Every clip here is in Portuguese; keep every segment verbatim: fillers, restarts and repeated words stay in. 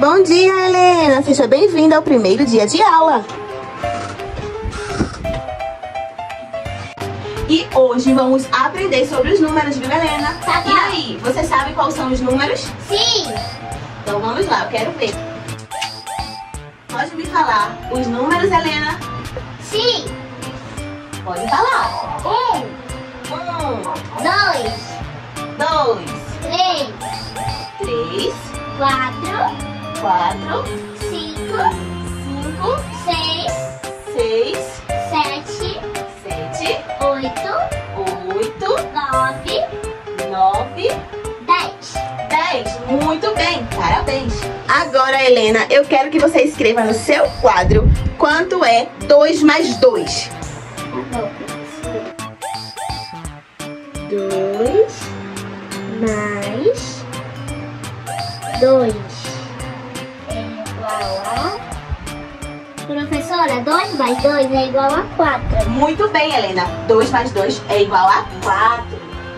Bom dia, Helena! Seja bem-vinda ao primeiro dia de aula. E hoje vamos aprender sobre os números, viu, Helena? Tá bom. E aí, você sabe quais são os números? Sim! Então vamos lá, eu quero ver. Pode me falar os números, Helena? Sim! Pode falar. Um, Um, dois, dois, três, três, quatro, quatro, cinco, cinco, seis, seis, sete, sete, oito, oito, nove, nove, dez. dez. Muito bem, parabéns. Agora, Helena, eu quero que você escreva no seu quadro quanto é dois mais dois. Dois mais dois é igual a... Professora, dois mais dois é igual a quatro. Muito bem, Helena. dois mais dois é igual a quatro.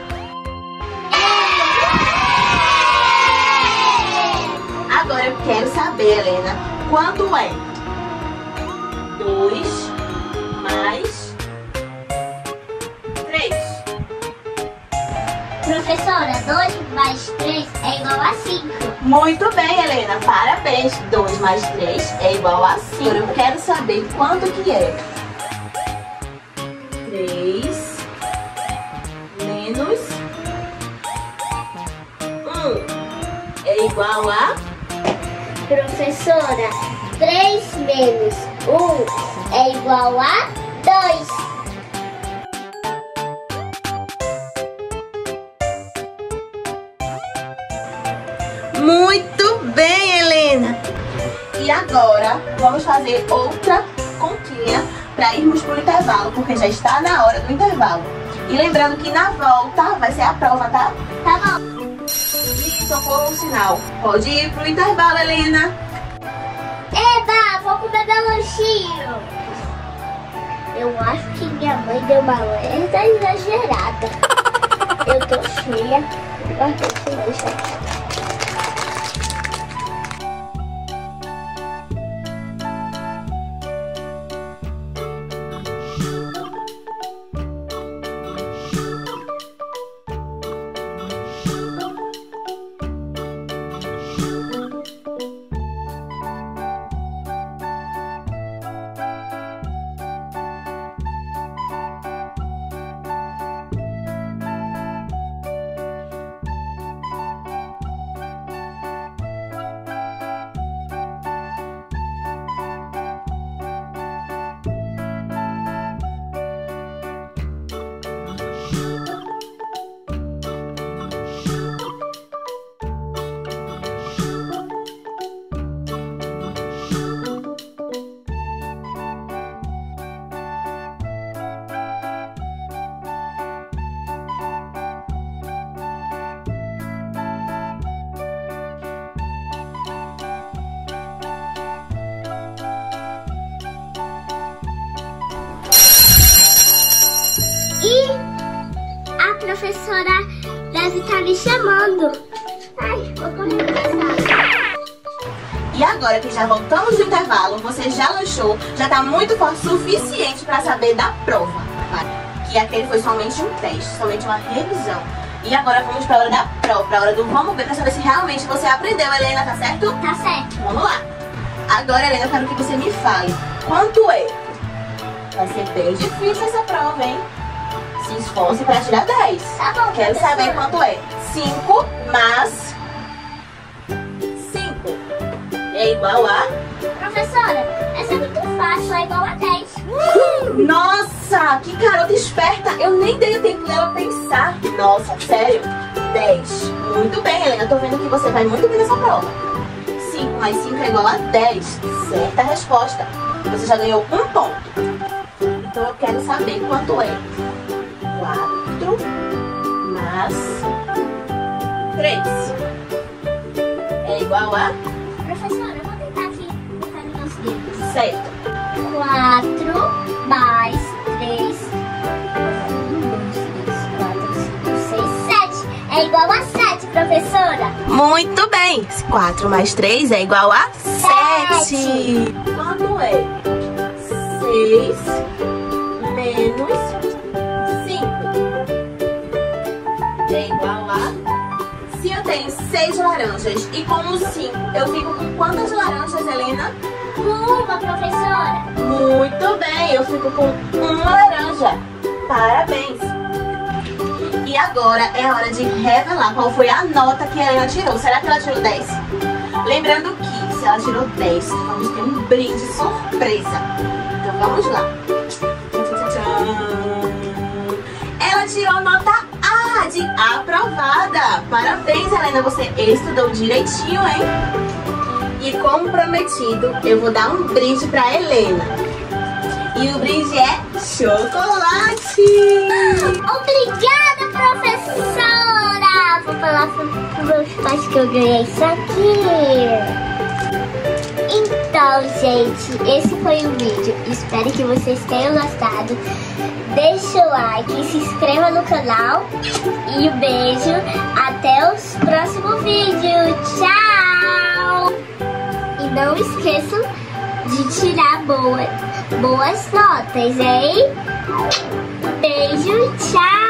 Agora eu quero saber, Helena, quanto é dois mais três? Professora, dois mais três é igual a cinco. Muito bem, Helena. Parabéns. dois mais três é igual a cinco. Agora eu quero saber quanto que é três menos um é igual a... Professora, três menos um é igual a dois. Muito bem, Helena. E agora vamos fazer outra continha para irmos para o intervalo, porque já está na hora do intervalo. E lembrando que na volta vai ser a prova, tá? Tá bom. E tocou o sinal. Pode ir para o intervalo, Helena. Eba, vou comer meu lanchinho. Eu acho que minha mãe deu uma alerta exagerada. Eu tô cheia. Guardei esse lanche aqui. E a professora deve estar me chamando. Ai, vou correr pra casa. E agora que já voltamos do intervalo, você já lanchou, já está muito forte o suficiente para saber da prova. Que aquele foi somente um teste, somente uma revisão. E agora vamos para a hora da prova, para a hora do vamos ver, para saber se realmente você aprendeu, Helena, tá certo? Tá certo. Vamos lá. Agora, Helena, eu quero que você me fale quanto é. Vai ser bem difícil essa prova, hein? Se esforce para tirar dez. Tá bom, Quero professora. saber quanto é. cinco mais cinco é igual a... Professora, essa é muito fácil, é igual a dez. Nossa, que garota esperta. Eu nem dei o tempo dela pensar. Nossa, sério? dez. Muito bem, Helena. Tô vendo que você vai muito bem nessa prova. cinco mais cinco é igual a dez. Certa resposta. Você já ganhou um ponto. Então eu quero saber quanto é. quatro mais três é igual a... Professora, eu vou tentar aqui, botar nos meus dedos. Certo. quatro mais três. um, dois, três, quatro, cinco, seis, sete. É igual a sete. sete, professora. Muito bem. quatro mais três é igual a sete. Quanto é seis menos cinco? É igual a... Se eu tenho seis laranjas e como cinco, eu fico com quantas laranjas, Helena? Uma, professora. Muito bem, eu fico com uma laranja. Parabéns. E agora é hora de revelar qual foi a nota que a Helena tirou. Será que ela tirou dez? Lembrando que se ela tirou dez, vamos ter um brinde surpresa. Então vamos lá. Ela tirou nota A de aprovada. Parabéns, Helena, você estudou direitinho, hein? E como prometido, eu vou dar um brinde pra Helena. E o brinde é chocolate! Obrigada, professora! Vou falar para meus pais que eu ganhei isso aqui. Então, gente, esse foi o vídeo. Espero que vocês tenham gostado. Deixa o like, se inscreva no canal. E um beijo. Até os próximos vídeos. Tchau! E não esqueçam de tirar boas, boas notas, hein? Beijo, tchau!